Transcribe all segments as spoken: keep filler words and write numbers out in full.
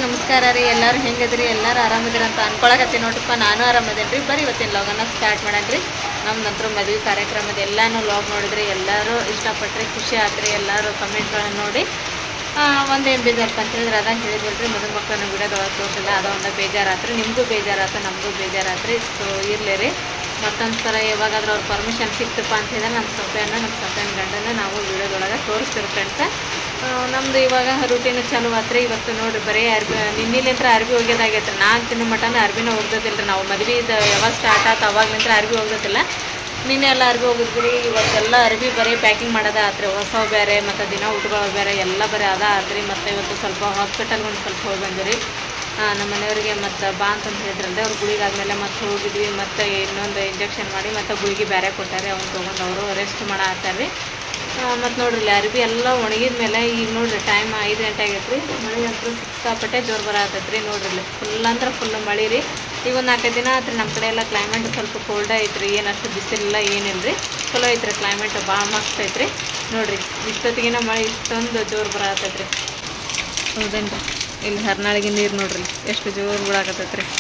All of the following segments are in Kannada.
ನಮಸ್ಕಾರ ರೀ. ಎಲ್ಲರೂ ಹೆಂಗದ್ರಿ? ಎಲ್ಲರೂ ಆರಾಮದಿರಿ ಅಂತ ಅನ್ಕೊಳಕತ್ತೀನಿ ನೋಡ್ರಿಪ್ಪ. ನಾನು ಆರಾಮದೇನಿ ರೀ. ಬರೀ ಇವತ್ತಿನ ಲಾಗನ್ನ ಸ್ಟಾರ್ಟ್ ಮಾಡಣ್ರಿ. ನಮ್ಮ ನಂತರ ಮದುವೆ ಕಾರ್ಯಕ್ರಮದ ಎಲ್ಲನೂ ಲಾಗ್ ನೋಡಿದ್ರಿ, ಎಲ್ಲರೂ ಇಷ್ಟಪಟ್ಟರೆ ಖುಷಿ ಆತ್ರಿ. ಎಲ್ಲರೂ ಕಮೆಂಟ್ಗಳನ್ನು ನೋಡಿ ಒಂದೇನು ಬೇಜಾರಪ್ಪ ಅಂತ ಹೇಳಿದ್ರೆ ಅದ ಹೇಳಿದ್ರಿ, ಮದುವೆ ಮಕ್ಕಳನ್ನ ವಿಡಿಯೋದೊಳಗೆ ತೋರಿಸಿಲ್ಲ, ಅದೊಂದು ಬೇಜಾರಾತ್ರಿ. ನಿಮಗೂ ಬೇಜಾರಾತ, ನಮಗೂ ಬೇಜಾರಾತ್ರಿ. ಸೊ ಇರಲಿ ರೀ, ಮತ್ತೊಂದು ಸಲ ಯಾವಾಗಾದ್ರೂ ಅವ್ರ ಪರ್ಮಿಷನ್ ಸಿಕ್ತಪ್ಪ ಅಂತ ಹೇಳಿದ್ರೆ ನಮ್ಮ ಸೊಪ್ಪೆಯನ್ನು ನಮ್ಮ ಸೊಪ್ಪೆನ ಗಂಡನ ನಾವು ವಿಡಿಯೋದೊಳಗೆ ತೋರಿಸ್ತೀವಿ ಫ್ರೆಂಡ್ಸ. ನಮ್ಮದು ಇವಾಗ ರೂಟೀನ್ ಚಾಲು ಆತ್ರಿ. ಇವತ್ತು ನೋಡಿರಿ ಬರೀ ಅರ್ಬಿ ನಿನ್ನಿಲಿಂತ್ರ ಅರ್ಬಿ ಹೋಗ್ಯೋದಾಗೈತೆ ರೀ. ನಾಲ್ಕು ತಿನ್ನೋ ಮಟನ ಅರ್ಬಿನ ಹೋಗ್ದದಿಲ್ಲ ರೀ. ನಾವು ಮದುವೆ ಯಾವಾಗ ಸ್ಟಾರ್ಟ್ ಆಯ್ತು ಅವಾಗ್ಲಿಂತ್ರ ಅರ್ಬಿ ಹೋಗೋದಿಲ್ಲ. ನಿನ್ನೆ ಎಲ್ಲ ಅರ್ಬಿ ಹೋಗಿದ್ವಿ. ಇವತ್ತೆಲ್ಲ ಅರ್ಬಿ ಬರೀ ಪ್ಯಾಕಿಂಗ್ ಮಾಡೋದ ಆತ್ರಿ. ಹೊಸವು ಬೇರೆ ಮತ್ತು ದಿನ ಊಟಗಳು ಬೇರೆ ಎಲ್ಲ ಬರೀ ಅದ ಆತ್ರಿ. ಮತ್ತು ಇವತ್ತು ಸ್ವಲ್ಪ ಹಾಸ್ಪಿಟಲ್ಗೆ ಒಂದು ಸ್ವಲ್ಪ ಹೋಗಿ ಬಂದಿರಿ. ನಮ್ಮ ಮನೆಯವರಿಗೆ ಮತ್ತು ಬಾ ಅಂತಂದು ಹೇಳಿದ್ರಂದ್ರೆ ಅವ್ರು ಗುಳಿಗಾದ್ಮೇಲೆ ಮತ್ತೆ ಹೋಗಿದ್ವಿ. ಮತ್ತು ಇನ್ನೊಂದು ಇಂಜೆಕ್ಷನ್ ಮಾಡಿ ಮತ್ತು ಗುಳಿಗೆ ಬೇರೆ ಕೊಟ್ಟಾರೆ. ಅವ್ನು ತೊಗೊಂಡು ಅವರು ರೆಸ್ಟ್ ಮಾಡೋ ಆತಾರೆ. ಮತ್ತು ನೋಡ್ರಿ ಅರ್ಬಿ ಎಲ್ಲ ಒಣಗಿದ ಮೇಲೆ ಈಗ ನೋಡ್ರಿ ಟೈಮ್ ಐದು ಗಂಟೆ ಆಗೈತೆ ರೀ. ಮಳೆ ಅಂತೂ ಸಿಕ್ಕಾಪಟ್ಟೆ ಜೋರು ಬರತ್ತೈತೆ ರೀ. ನೋಡ್ರಿ ಫುಲ್ ಅಂದ್ರೆ ಫುಲ್ ಮಳೆ ರೀ. ಈಗ ಒಂದು ನಾಲ್ಕೈದು ದಿನ ಆತ್ರಿ. ನಮ್ಮ ಕಡೆ ಎಲ್ಲ ಕ್ಲೈಮೇಟ್ ಸ್ವಲ್ಪ ಕೋಲ್ಡ್ ಐತ್ರಿ. ಏನಷ್ಟು ಬಿಸಿಲಿಲ್ಲ ಏನಿಲ್ಲ ರೀ. ಚಲೋ ಐತ್ರಿ ಕ್ಲೈಮೇಟ್, ಭಾಳ ಮಸ್ತ್ ಐತ್ರಿ. ನೋಡ್ರಿ ಇಷ್ಟೊತ್ತಿಗಿನ ಮಳೆ ಇಷ್ಟೊಂದು ಜೋರು ಬರತ್ತೈತೆ ರೀ. ಹೌದೇನು ರೀ? ಇಲ್ಲಿ ಹರ್ನಾಳಿಗೆ ನೀರು ನೋಡ್ರಿ ಎಷ್ಟು ಜೋರು ಬಿಡಾಕತ್ತೈತೆ ರೀ.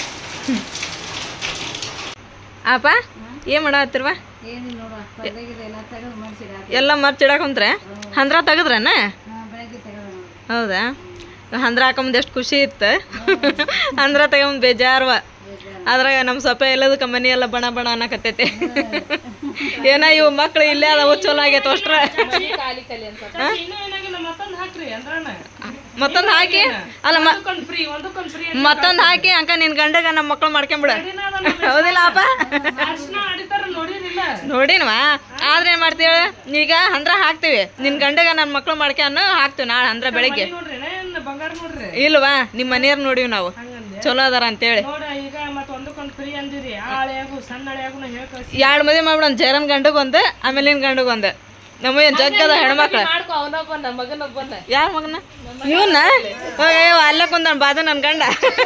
ಆಪ ಏನು ಮಾಡತ್ತಿರ್ವ? ಎಲ್ಲ ಮರ್ಚಿಡಾಕಂತ್ರೆ ಹಂದ್ರ ತೆಗದ್ರನ? ಹೌದಾ? ಹಂದ್ರ ಹಾಕೊಂಬಂದು ಎಷ್ಟು ಖುಷಿ ಇತ್ತು. ಹಂದ್ರ ತಗೊಂಬಂದು ಬೇಜಾರ್ವ. ಅದ್ರಾಗ ನಮ್ಮ ಸೊಪ್ಪೆ ಎಲ್ಲದಕ್ಕೆ ಮನೆ ಎಲ್ಲ ಬಣ ಬಣ ಅನ್ನಕತ್ತೈತಿ. ಏನ ಇವು ಮಕ್ಳು ಇಲ್ಲೇ ಅದಾವ, ಚಲೋ ಆಗೈತೆ ಅಷ್ಟ್ರ. ಮತ್ತೊಂದು ಹಾಕಿ ಅಲ್ಲ ಮತ್ತೊಂದು ಹಾಕಿ ಅಂಕ ನಿನ್ ಗಂಡಗ ನಮ್ಮ ಮಕ್ಳು ಮಾಡ್ಕೊಂಬಿಡ. ಹೌದಿಲ್ಲ ಅಪ್ಪ? ನೋಡಿನ್ವಾ? ಆದ್ರೆ ಏನ್ ಮಾಡ್ತೀವಿ ಈಗ ಅಂದ್ರ ಹಾಕ್ತಿವಿ. ನಿನ್ ಗಂಡಗ ನನ್ನ ಮಕ್ಳು ಮಾಡ್ಕೊಂಡು ಹಾಕ್ತಿವಿ ನಾಳೆ ಅಂದ್ರ ಬೆಳಿಗ್ಗೆ. ಇಲ್ವಾ? ನಿಮ್ ಮನೆಯವ್ರ ನೋಡಿವ್ ನಾವು ಚಲೋ ಅದಾರ ಅಂತೇಳಿ ಎರಡು ಮದುವೆ ಮಾಡ್ಬಿಡ. ಜೈರನ್ ಗಂಡಗೊಂದು, ಆಮೇಲೆ ನಿನ್ ಗಂಡಗೊಂದು. ನಮ್ಮ ಏನ್ ಜಗ್ಗದ ಹೆಣ್ಮಕ್ಳು. ಯಾರ ಮಗನ? ಇವನ್ನ ಅಲ್ಲೇ ಕುಂದ ಬಾದ ನನ್ ಗಂಡ.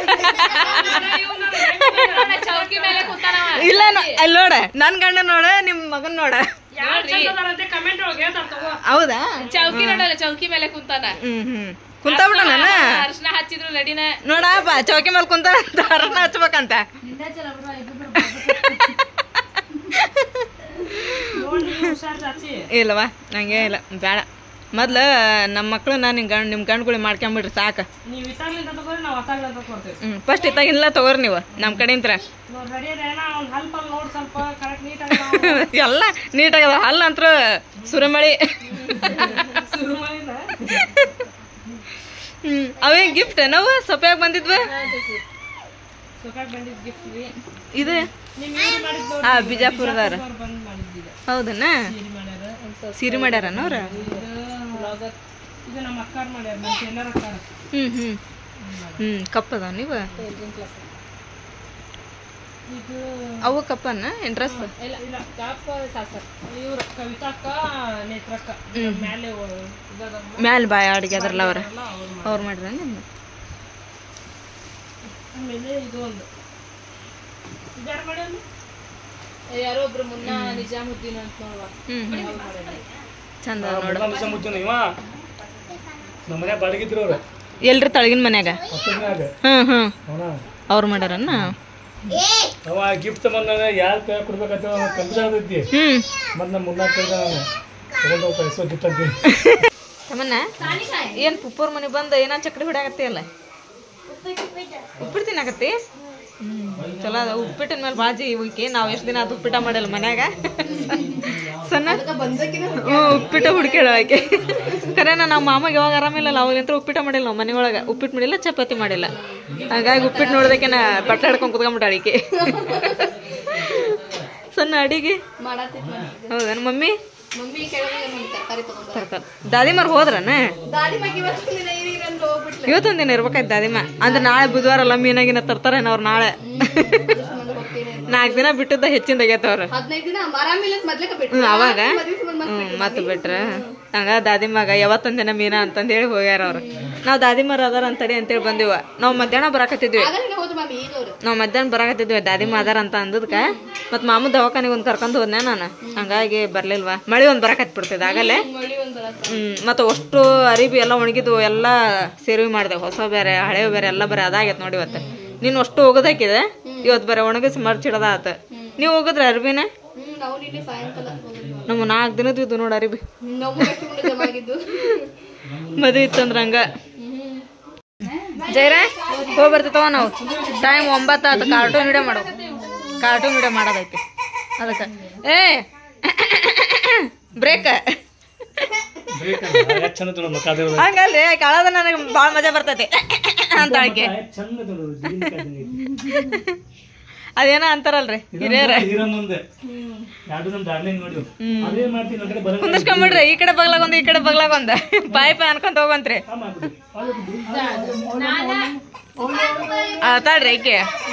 ಇಲ್ಲ ಅಲ್ಲಿ ನೋಡ, ನನ್ ಗಂಡ ನೋಡ, ನಿಮ್ ಮಗನ್ ನೋಡ. ಹೌದಾ? ಚೌಕಿ ನೋಡಲ್ಲ, ಚೌಕಿ ಮೇಲೆ ಕುಂತಾನ. ಹ್ಮ್ ಹ್ಮ್ ಕುಂತ ಬಿಡ ನಾನು ಅರ್ಶನ ಹಚ್ಚಿದ್ರು ರೆಡಿನ. ನೋಡಪ್ಪ ಚೌಕಿ ಮೇಲೆ ಕುಂತ ಅರ್ಶನ ಹಚ್ಬೇಕಂತ. ಇಲ್ಲವಾ? ನಂಗೆ ಇಲ್ಲ, ಬೇಡ. ಮೊದ್ಲು ನಮ್ಮ ಮಕ್ಳು ನಾನು ನಿಮ್ ಗಂಡ್ ನಿಮ್ ಗಂಡ್ಗುಳಿ ಮಾಡ್ಕೊಂಬಿಡ್ರಿ ಸಾಕು. ಹ್ಮ್ ಫಸ್ಟ್ ಇತ್ತಾಗಿಲ್ಲ ತಗೋರಿ ನೀವು ನಮ್ ಕಡೆಯಿಂದ. ಎಲ್ಲ ನೀಟಾಗದ. ಹಲ್ಲ ಅಂತ್ರ ಸುರಮಳಿ. ಹ್ಮ್ ಅವೇ ಗಿಫ್ಟ್ ನಾವು ಸೊಪ್ಪಾಗ ಬಂದಿದ್ವಿ. ಇದು ಹಾ ಬಿಜಾಪುರದಾರ. ಹೌದನ್ನ? ಸೀರೆ ಮಾಡ್ಯಾರನ ಅವ್ರ? ಹ್ಮ್ ಹ್ಮ್ ಹ್ಮ್ ಕಪ್ಪದ ನೀವು ಅವು ಕಪ್ಪನ್ನ ಇಂಟ್ರೆಸ್ಟ್ ಮ್ಯಾಲ ಬಾಯ ಅಡ್ಗೆ ಅದ್ರಲ್ಲ ಅವ್ರ ಅವ್ರು ಮಾಡ್ರ ನಿಮ್ಮ ಯಾರೋ ಒಬ್ರು ಮುನ್ನ ನಿಜಾಮುದ್ದೀನ್ ಅಂತ ನೋಡುವ. ಚಂದ ಎಲ್ರಿ ತಳಗಿನ ಮನ್ಯಾಗ? ಹ್ಮ್ ಹ್ಮ್ ಅವ್ರು ಮಾಡ್ಯಾರನ್ನ. ಗಿಫ್ಟ್ ಬಂದಾಗ ಯಾರು ಕೈ ಕೊಡ್ಬೇಕಂತ ಕಂಪ್ಯೂಟರ್ ತಮ್ಮನ್ನ ಏನ್ ಪುಪ್ಪೂರ್ ಮನೆ ಬಂದ ಏನೋ ಚಕ್ಡಿ ಹೊಡ್ಯಾಕತ್ತಿ ಅಲ್ಲ? ಉಪ್ಪಿಟ್ಟು ತಿನ್ನಾಕತ್ತಿ? ಹ್ಮ್ ಚಲೋ ಅದ. ಉಪ್ಪಿಟ್ಟಿನ ಮೇಲೆ ಬಾಜಿ ಇವಕ್ಕೆ ನಾವು ಎಷ್ಟು ದಿನ ಅದು ಉಪ್ಪಿಟ ಮಾಡಿಲ್ಲ ಮನ್ಯಾಗ. ಸಣ್ಣ ಹ್ಞೂ ಉಪ್ಪಿಟ್ಟ ಹುಡ್ಕೇಳ ಆಕೆ. ಕರೆನ ನಮ್ಮ ಮಾಮಗೆ ಯಾವಾಗ ಆರಾಮಿಲ್ಲಲ್ಲ ಅವಾಗಂತ್ರ ಉಪ್ಪಿಟ ಮಾಡಿಲ್ಲ ನಾವು ಮನೆ ಒಳಗೆ. ಉಪ್ಪಿಟ್ಟು ಮಾಡಿಲ್ಲ, ಚಪಾತಿ ಮಾಡಿಲ್ಲ. ಹಾಗಾಗಿ ಉಪ್ಪಿಟ್ಟು ನೋಡ್ದಕ್ಕೆ ನಾ ಬಟ್ಟೆ ಹಿಡ್ಕೊಂಡು ಕುತ್ಕೊಂಡ್ಬಿಟ್ಟ ಅಡಿಕೆ. ಸಣ್ಣ ಅಡಿಗೆ ಹೌದಾ? ಮಮ್ಮಿ ತರಕಾರಿ ದಾದಿಮಾರ್ ಹೋದ್ರನ? ಇವತ್ತೊಂದಿನ ಇರ್ಬೇಕಾಯ್ತು ದಾದಿಮ. ಅಂದ್ರೆ ನಾಳೆ ಬುಧವಾರ ಅಲ್ಲ, ಮೀನಾಗಿನ ತರ್ತಾರೇನ ಅವ್ರು ನಾಳೆ. ನಾಲ್ಕು ದಿನ ಬಿಟ್ಟದ ಹೆಚ್ಚಿಂದ ಆಗ್ಯಾತವ್ರ ಹದಿನೈದು ದಿನ ಆರಾಮಿಲ್ಲ ಮೊದ್ಲಕ್ಕ ಬಿಟ್ಟು ಹ್ಮ್ ಅವಾಗ ಹ್ಮ್ ಮತ್ ಬಿಟ್ರ ಹಂಗ ದಾದಿಮ್ಮಾಗ ಯಾವತ್ತೊಂದ್ ದಿನ ಮೀನಾ ಅಂತಂದ್ ಹೇಳಿ ಹೋಗ್ಯಾರ ಅವ್ರು ನಾವ್ ದಾದಿಮ್ಮರ ಅದಾರ ಅಂತೇಳಿ ಅಂತೇಳಿ ಬಂದಿವ ನಾವ್ ಮಧ್ಯಾಹ್ನ ಬರಾಕತ್ತಿದ್ವಿ ನಾವ್ ಮಧ್ಯಾಹ್ನ ಬರಾಕತ್ತಿದ್ವಿ ದಾದಿಮ್ಮ ಅದಾರ ಅಂತ ಅಂದದ್ಕ ಮತ್ ಮಾಮೂ ದವಾಖಾನಿಗೆ ಒಂದ್ ಕರ್ಕೊಂಡ್ ಹೋದ್ನೆ ನಾನು ಹಂಗಾಗಿ ಬರ್ಲಿಲ್ವಾ ಮಳಿ ಒಂದ್ ಬರಾಕತ್ ಬಿಡ್ತಿದ್ ಆಗಲೇ ಹ್ಮ್ ಮತ್ತ ಅಷ್ಟು ಅರಿಬಿ ಎಲ್ಲ ಒಣಗಿದ್ವು ಎಲ್ಲಾ ಸೇರ್ವಿ ಮಾಡಿದೆ ಹೊಸ ಬೇರೆ ಹಳೆ ಬೇರೆ ಎಲ್ಲ ಬೇರೆ ಅದಾಗೈತ್ ನೋಡಿ ಇವತ್ತು ನೀನ್ ಅಷ್ಟು ಹೋಗೋದಾಕಿದೆ ಇವತ್ ಬರೀ ಒಣಗಿಸಿ ಮರ್ಚಿಡದ ಆತ ನೀವ್ ಹೋಗದ್ರ ಅರ್ಬಿನ ನಮ್ಮ ನಾಲ್ಕು ದಿನದ ಇದ್ದು ನೋಡ ಅರಿಬಿ ಮದ್ವಿ ಇತ್ತಂದ್ರ ಹಂಗ ಜೈರ ಹೋಗಿ ಬರ್ತಿತ್ತವ ನಾವು ಟೈಮ್ ಒಂಬತ್ತು ಆತ ಕಾರ್ಟೂನ್ ವಿಡಿಯೋ ಮಾಡೋ ಕಾರ್ಟೂನ್ ವಿಡಿಯೋ ಮಾಡೋದೈತಿ ಅದಕ್ಕೆ ಏ ಬ್ರೇಕ್ ಹಂಗಲ್ರಿ ಕಾಳದ ನನಗೆ ಭಾಳ ಮಜಾ ಬರ್ತೈತಿ ಅಂತ ಆಕೆ ಅದೇನ ಅಂತಾರಲ್ರಿ ಹಿರಿಯರ ಕುಂದಿಸ್ಕೊಂಬಿಡ್ರಿ ಈ ಕಡೆ ಬಗ್ಲಾಗ ಒಂದ್ ಈ ಕಡೆ ಬಗ್ಲಾಗ ಒಂದ ಪಾಯ್ ಪಾಯ್ ಅನ್ಕೊಂತ ಹೋಗಂತ್ರಿ ಆತಾಡ್ರಿ ಈಕೆ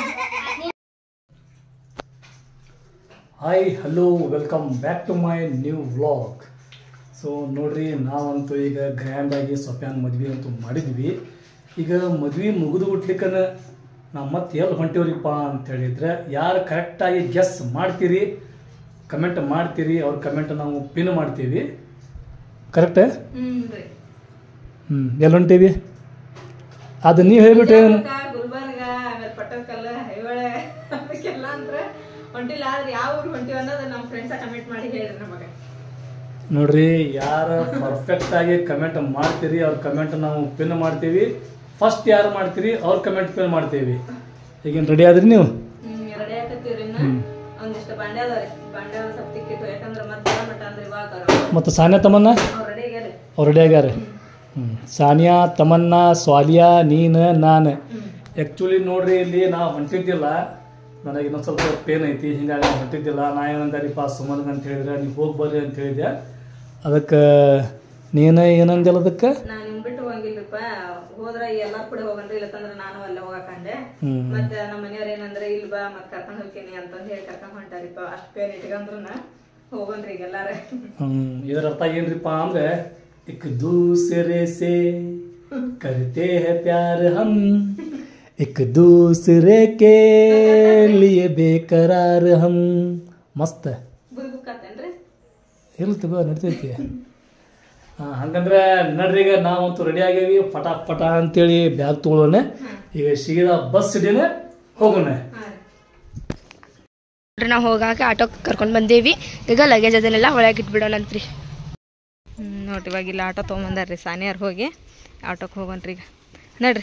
hi hello welcome back to my new vlog. So ನೋಡ್ರಿ ನಾವಂತೂ ಈಗ ಗ್ರ್ಯಾಂಡಾಗಿ ಸೊಪ್ಯಾನ್ ಮದ್ವೆ ಅಂತೂ ಮಾಡಿದ್ವಿ. ಈಗ ಮದ್ವೆ ಮುಗಿದು ಬಿಟ್ಲಿಕ್ಕನ ನಾವು ಮತ್ತೆ ಎಲ್ಲಿ ಹೊಂಟಿವ್ರಿಪ್ಪ ಅಂತ ಹೇಳಿದ್ರೆ ಯಾರು ಕರೆಕ್ಟಾಗಿ ಗೆಸ್ ಮಾಡ್ತೀರಿ ಕಮೆಂಟ್ ಮಾಡ್ತೀರಿ ಅವ್ರ ಕಮೆಂಟ್ ನಾವು ಪಿನ್ ಮಾಡ್ತೀವಿ. ಕರೆಕ್ಟ್? ಹ್ಞೂ ಎಲ್ಲಿ ಹೊಂಟೀವಿ ಅದು ನೀವು ಹೇಳ್ಬಿಟ್ರೆ ಗುಲ್ಬರ್ಗ ಆಮೇಲೆ ಪಟ್ಟದಕಲ್ಲ ಐಹೊಳೆ ಅದಕ್ಕೆಲ್ಲ ಅಂದ್ರೆ ಹೊಂಟಿಲ್ಲ ಆದ್ರೆ ಯಾವ ಊರು ಹೊಂಟಿವಿ ಅನ್ನೋದು ನಮ್ಮ ಫ್ರೆಂಡ್ಸ ಕಮೆಂಟ್ ಮಾಡಿ ಹೇಳ್ರಿ ನಮಗೆ. ನೋಡ್ರಿ ಯಾರು ಪರ್ಫೆಕ್ಟ್ ಆಗಿ ಕಮೆಂಟ್ ಮಾಡ್ತೀರಿ ಅವ್ರ ಕಮೆಂಟ್ ನಾವು ಪಿನ್ ಮಾಡ್ತೀವಿ. ಫಸ್ಟ್ ಯಾರು ಮಾಡ್ತೀರಿ ಅವ್ರ ಕಮೆಂಟ್ ಪಿನ್ ಮಾಡ್ತೀವಿ. ಈಗೇನು ರೆಡಿ ಆದ್ರಿ ನೀವು? ರೆಡಿ ಆಗತ್ತೀವ್ರಿ ಒಂದಿಷ್ಟು ಬಾಂಡೆ ಅದಾವ್ರಿ ಬಾಂಡೆ ಒಂದು ಸ್ವಲ್ಪ ತಿಕ್ಕಿಟ್ಟು ಯಾಕಂದ್ರೆ ಮತ್ತೆ ಮಟ ಅಂದ್ರೆ ಇವಾಗ ಮತ್ತು ಸಾನಿಯಾ ತಮನ್ನ ಅವ್ರು ರೆಡಿ ಆಗ್ಯಾರ ಅವ್ರು ರೆಡಿ ಆಗ್ಯಾರ. ಹ್ಞೂ ಸಾನಿಯಾ ತಮನ್ನ ಸ್ವಾಲಿಯಾ ನೀನು ನಾನು ಆ್ಯಕ್ಚುಲಿ ನೋಡ್ರಿ ಇಲ್ಲಿ ನಾವು ಹೊಂಟಿದ್ದಿಲ್ಲ ನನಗೆ ಇನ್ನೊಂದು ಸ್ವಲ್ಪ ಪೇನ್ ಐತಿ ಹಿಂಗಾಗಿ ಹೊಂಟಿದ್ದಿಲ್ಲ. ನಾ ಏನಂದಾರಿಪ್ಪ ಸುಮನ್ಗೆ ಅಂತ ಹೇಳಿದ್ರೆ ನೀವು ಹೋಗಿ ಬರ್ರಿ ಅಂತ ಹೇಳಿದೆ. ಅದಕ್ಕೆ ನೀನು ಏನಂದಿಲ್ಲ ಅದಕ್ಕೆ ನಾನು ನಿಮ್ ಬಿಟ್ಟು ಹೋಗಂಗಿಲ್ಲಪ್ಪ ಹೋದ್ರ ಎಲ್ಲಾರು ಕೂಡ ಹೋಗನ್ರಿ ಇಲ್ಲತ್ತಂದ್ರೆ ನಾನು ಅಲ್ಲೇ ಹೋಗಕಂಡೆ ಮತ್ತೆ ನಮ್ಮ ಮನೆಯವ್ರ ಏನಂದ್ರೆ ಇಲ್ ಬಾ ಮತ್ ಕರ್ಕೊಂಡ್ ಹೋಗ್ತೀನಿ ಅಂತಂದ್ ಹೇಳಿ ಕರ್ಕೊಂಡ್ ಹೊಂಟಾರಿಪ್ಪ ಅಷ್ಟ್ ಪೇನ್ ಇಟ್ಕಂದ್ರನ ಹೋಗನ್ರಿ ಈಗ ಎಲ್ಲಾರ. ಹ್ಮ್ ಇದರ ಅರ್ಥ ಏನ್ರಿಪ್ಪ ಅಂದ್ರೆ ಇಕ್ ದೂಸರೆ ಸೆ ಕರ್ತೆ ಹೈ ಪ್ಯಾರ್ ಹಮ್ ಇಕ್ ದೂಸರೆ ಕೆ ಲಿಯೆ ಬೇಕರಾರ್ ಹಮ್. ಮಸ್ತ್ ಬುಕ್ಕಾತೇನ್ರಿ ಎಲ್ಲಿ ತಗೋ ನಡ್ತೈತಿ. ಹಾಂ ಹಂಗಂದ್ರೆ ನಡ್ರಿ ಈಗ ನಾವಂತೂ ರೆಡಿ ಆಗೇವಿ ಪಟ ಪಟ ಅಂತೇಳಿ ಬ್ಯಾಗ್ ತೊಗೊಳೋಣ. ಈಗ ಸೀದಾ ಬಸ್ ಹಿಡಿಯೋಣ ಹೋಗೋಣ. ನಾವು ಹೋಗಾಕ ಆಟೋ ಕರ್ಕೊಂಡು ಬಂದೇವಿ. ಈಗ ಲಗೇಜ್ ಅದನ್ನೆಲ್ಲ ಒಳಗೆ ಇಟ್ಬಿಡೋಣಂತ್ರಿ. ಹ್ಞೂ ನೋಡ್ರಿ ಇವಾಗ ಇಲ್ಲ ಆಟೋ ತೊಗೊಂಬಂದಾರ್ರಿ ಸಾನಿಯಾರ್ ಹೋಗಿ ಆಟೋಕ್ಕೆ ಹೋಗೋಣ್ರಿ ಈಗ ನಡ್ರಿ.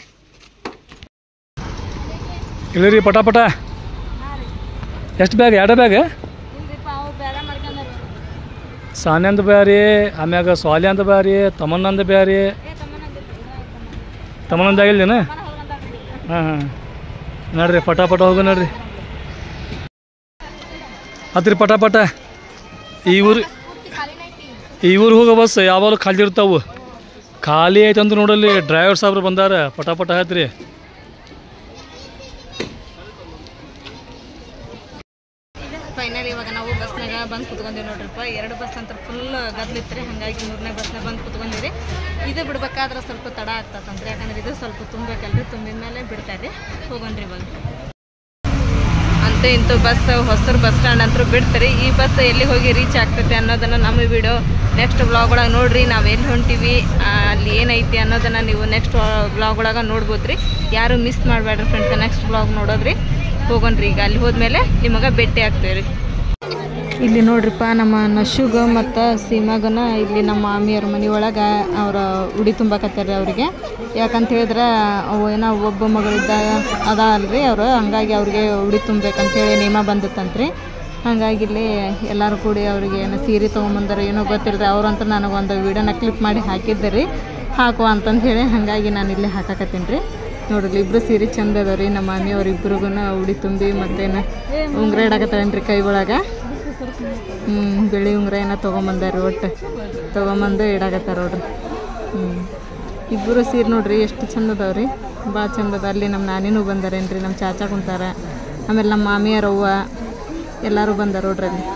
ಇಲ್ಲರಿ ಪಟ ಪಟ ಎಷ್ಟು ಬ್ಯಾಗ್? ಎರಡು ಬ್ಯಾಗ್ ಸಾನ್ಯಂದ ಬ್ಯಾರಿ ಆಮ್ಯಾಗ ಸ್ವಾಲಿಯಂದ ಬ್ಯಾರಿ ತಮನ್ನಂದ ಬ್ಯಾರಿ ತಮನ್ನಂದ ಆಗಿಲ್ಲೇನ? ಹಾಂ ಹಾಂ ನಡ್ರಿ ಪಟ ಪಟ ಹೋಗು ನಡ್ರಿ ಹತ್ರಿ ಪಟ ಪಟ. ಈ ಊರು ಈ ಊರು ಹೋಗೋ ಬಸ್ ಯಾವಾಗಲೂ ಖಾಲಿ ಇರ್ತಾವು. ಖಾಲಿ ಐತೆ ಅಂತ ನೋಡಲ್ಲಿ ಡ್ರೈವರ್ ಸಾಬ್ರು ಬಂದಾರ ಪಟ ಪಟ ಹತ್ರಿ. ಫೈನಲ್ ಇವಾಗ ನಾವು ಬಸ್ನಾಗ ಬಂದು ಕುತ್ಕೊಂಡೀವಿ ನೋಡ್ರಿಪ್ಪ. ಎರಡು ಬಸ್ ಅಂತ ಫುಲ್ ಗದ್ಲಿತ್ರಿ ಹಾಗಾಗಿ ಮೂರನೇ ಬಸ್ನಾಗ ಬಂದು ಕುತ್ಕೊಂಡಿರಿ. ಇದು ಬಿಡ್ಬೇಕಾದ್ರೆ ಸ್ವಲ್ಪ ತಡ ಆಗ್ತದಂತ್ರಿ ಯಾಕಂದ್ರೆ ಇದು ಸ್ವಲ್ಪ ತುಂಬಬೇಕಲ್ರಿ ತುಂಬಿದ ಮೇಲೆ ಬಿಡ್ತಾರೆ. ಹೋಗೋಣ್ರಿ ಇವಾಗ ಅಂತೂ ಇಂತೂ ಬಸ್ ಹೊಸರು ಬಸ್ ಸ್ಟ್ಯಾಂಡ್ ಅಂತೂ ಬಿಡ್ತಾರೆ. ಈ ಬಸ್ ಎಲ್ಲಿ ಹೋಗಿ ರೀಚ್ ಆಗ್ತೈತೆ ಅನ್ನೋದನ್ನು ನಮ್ಮ ವಿಡಿಯೋ ನೆಕ್ಸ್ಟ್ ಬ್ಲಾಗ್ ಒಳಗೆ ನೋಡ್ರಿ. ನಾವು ಎಲ್ಲಿ ಹೊಂಟಿವಿ ಅಲ್ಲಿ ಏನೈತಿ ಅನ್ನೋದನ್ನು ನೀವು ನೆಕ್ಸ್ಟ್ ಬ್ಲಾಗ್ ಒಳಗೆ ನೋಡ್ಬೋದು ರೀ. ಯಾರು ಮಿಸ್ ಮಾಡಬೇಡ್ರಿ ಫ್ರೆಂಡ್ಸ್ ನೆಕ್ಸ್ಟ್ ಬ್ಲಾಗ್ ನೋಡೋದ್ರಿ. ಹೋಗೋಣ್ರಿ ಈಗ ಅಲ್ಲಿ ಹೋದ್ಮೇಲೆ ನಿಮಗೆ ಭೇಟಿ ಆಗ್ತೇವೆ ರೀ. ಇಲ್ಲಿ ನೋಡ್ರಿಪ್ಪ ನಮ್ಮ ನಶುಗ ಮತ್ತು ಸೀಮಾಗನ ಇಲ್ಲಿ ನಮ್ಮ ಮಾಮಿಯವ್ರ ಮನೆ ಒಳಗೆ ಅವ್ರ ಉಡಿ ತುಂಬಕತ್ತಾರೆ ಅವರಿಗೆ. ಯಾಕಂತ ಹೇಳಿದ್ರೆ ಅವು ಏನೋ ಒಬ್ಬ ಮಗಳಿದ್ದ ಅದ ಅಲ್ರಿ ಅವರು ಹಂಗಾಗಿ ಅವ್ರಿಗೆ ಉಡಿ ತುಂಬಬೇಕಂತೇಳಿ ನೇಮ ಬಂದಿತ್ತಂತ್ರಿ. ಹಾಗಾಗಿ ಇಲ್ಲಿ ಎಲ್ಲರೂ ಕೂಡಿ ಅವ್ರಿಗೆ ಏನೋ ಸೀರೆ ತೊಗೊಂಬಂದಾರ ಏನೋ ಗೊತ್ತಿಲ್ಲರಿ. ಅವ್ರಂತ ನನಗೊಂದು ವೀಡಿಯೋನ ಕ್ಲಿಪ್ ಮಾಡಿ ಹಾಕಿದ್ದೆ ರೀ ಹಾಕುವ ಅಂತಂದು ಹೇಳಿ ಹಾಗಾಗಿ ನಾನು ಇಲ್ಲಿ ಹಾಕಾಕತ್ತೀನಿ ರೀ. ನೋಡ್ರಿ ಇಬ್ಬರು ಸೀರೆ ಚಂದ ಅದಾವ ರೀ. ನಮ್ಮ ಮಾಮಿಯವ್ರು ಇಬ್ಬರಿಗೂ ಉಡಿ ತುಂಬಿ ಮತ್ತೇನು ಉಂಗುರ ಇಡಕತ್ತಾರೇನ್ರಿ ಕೈ ಒಳಗೆ. ಹ್ಞೂ ಬಿಳಿ ಉಂಗುರ ಏನೋ ತೊಗೊಂಬಂದಾರ ಒಟ್ಟು ತೊಗೊಂಬಂದು ಇಡಾಕತ್ತಾರ ನೋಡ್ರಿ. ಹ್ಞೂ ಇಬ್ಬರು ಸೀರೆ ನೋಡ್ರಿ ಎಷ್ಟು ಚಂದ ಅದಾವ್ರಿ ಭಾಳ ಚಂದ ಅದ. ಅಲ್ಲಿ ನಮ್ಮ ನಾನಿನೂ ಬಂದಾರೇನ್ರಿ ನಮ್ಮ ಚಾಚಾ ಕುಂತಾರ ಆಮೇಲೆ ನಮ್ಮ ಮಾಮಿಯವ್ರ ಅವ್ವ ಎಲ್ಲರೂ ಬಂದಾರ ನೋಡ್ರಲ್ಲಿ.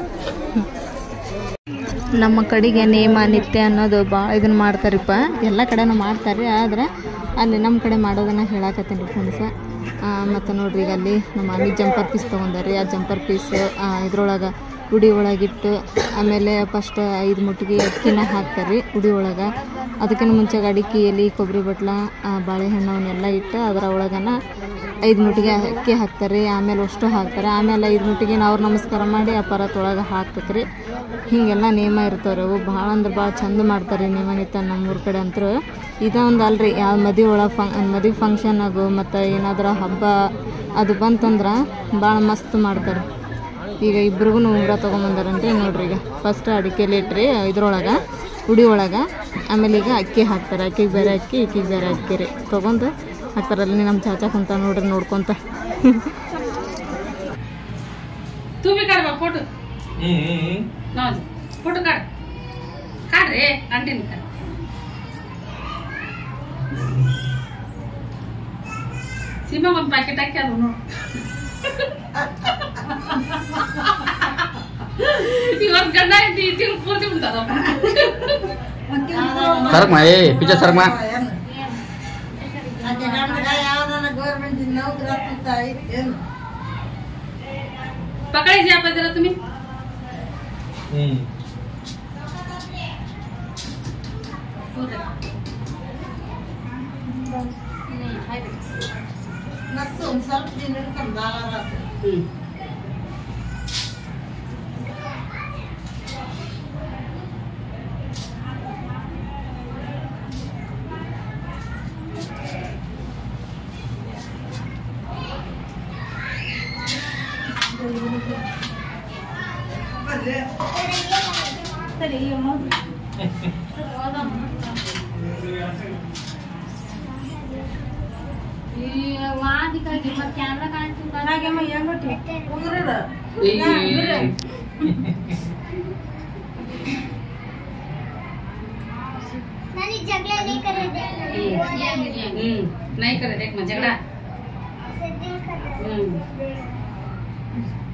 ನಮ್ಮ ಕಡೆಗೆ ನೇಮ ನಿತ್ಯ ಅನ್ನೋದು ಭಾಳ ಇದನ್ನ ಮಾಡ್ತಾರಿಪ್ಪ, ಎಲ್ಲ ಕಡೆನೂ ಮಾಡ್ತಾರೆ. ಆದ್ರೆ ಅಲ್ಲಿ ನಮ್ಮ ಕಡೆ ಮಾಡೋದನ್ನು ಹೇಳಾಕತ್ತೀನಿ ರೀ ಫ್ರೆಂಡ್ಸ. ಮತ್ತು ನೋಡ್ರಿ ಈಗ ಅಲ್ಲಿ ನಮ್ಮ ಮಮ್ಮಿ ಜಂಪರ್ ಪೀಸ್ ತೊಗೊಂಡಾರಿ. ಆ ಜಂಪರ್ ಪೀಸ್ ಇದ್ರೊಳಗೆ ಉಡಿ ಒಳಗಿಟ್ಟು ಆಮೇಲೆ ಫಸ್ಟ್ ಐದು ಮುಟ್ಟಿಗೆ ಅಕ್ಕಿನ ಹಾಕ್ತಾರೆ ರೀ ಉಡಿ ಒಳಗೆ. ಅದಕ್ಕಿಂತ ಮುಂಚೆ ಅಡಿಕೆ ಎಲೆ ಕೊಬ್ಬರಿ ಬಟ್ಲ ಬಾಳೆಹಣ್ಣು ಅವನ್ನೆಲ್ಲ ಇಟ್ಟು ಅದರ ಒಳಗನ ಐದು ಮುಟ್ಟಿಗೆ ಅಕ್ಕಿ ಹಾಕ್ತಾರೆ. ಆಮೇಲೆ ಅಷ್ಟು ಹಾಕ್ತಾರೆ. ಆಮೇಲೆ ಐದು ಮುಟ್ಟಿಗೆ ಅವ್ರು ನಮಸ್ಕಾರ ಮಾಡಿ ಆ ಪರತೊಳಗೆ ಹಾಕ್ಬೇಕು ರೀ. ಹೀಗೆಲ್ಲ ನೇಮ ಇರ್ತಾವ್ರಿ. ಅವು ಭಾಳ ಅಂದ್ರೆ ಭಾಳ ಚಂದ ಮಾಡ್ತಾರೆ ನೇಮ ನಿತ್ಯ ನಮ್ಮೂರ ಕಡೆ ಅಂತೂ. ಇದೊಂದು ಅಲ್ರಿ, ಯಾವ ಮದುವೆ ಒಳಗೆ ಫಂಕ್ ಮದುವೆ ಫಂಕ್ಷನಾಗು ಮತ್ತು ಏನಾದರೂ ಹಬ್ಬ ಅದು ಬಂತಂದ್ರೆ ಭಾಳ ಮಸ್ತ್ ಮಾಡ್ತಾರೆ. ಈಗ ಇಬ್ರಿಗೂ ಉಂಗುರ ತೊಗೊಂಬಂದಾರಂತೆ ನೋಡ್ರಿ. ಈಗ ಫಸ್ಟ್ ಅಡಿಕೆಲಿ ಇಟ್ರಿ ಇದ್ರೊಳಗೆ ಉಡಿ ಒಳಗೆ, ಆಮೇಲೆ ಈಗ ಅಕ್ಕಿ ಹಾಕ್ತಾರೆ. ಅಕ್ಕಿಗೆ ಬೇರೆ ಅಕ್ಕಿ ಇಕ್ಕಿಗೆ ಬೇರೆ ಅಕ್ಕಿ ರೀ ತೊಗೊಂಡು ಹಾಕ್ತಾರಲ್ಲಿ. ನಮ್ಮ ಚಾಚಾ ಕುಂತ ನೋಡ್ರಿ ನೋಡ್ಕೊತ. तू भी काढ बा फोटो. नॉज फोटो काढ काढ रे कंटिन्यू कर. सीमा पण पॅकेट टाक क्या दोनों इवर गंडा ती ती पूर्ती म्हणतात सरक मा ए पीछे सरक मा ಅದೇ ಗಂಡ ಯಾವದನ್ನ ಗವರ್ನಮೆಂಟ್ ನೌಕರಿ ಆಗ್ತಾಯಿ ಏನು पकडायची आपण जरा तुम्ही. हम्म ನಸ್ಸು ಒಂದು ಸ್ವಲ್ಪ ದಿನ ಹಿಡ್ಕೊಂಡು ಬಾಳ हम्म ಹಾಗೆಮ್ಮ ಹೆಂಗೊಟ್ಟಿ ಉಂಗ್ರಡ झगड़ा नहीं करे दे हम्म नहीं करे देख मैं झगड़ा से दिल कर हम्म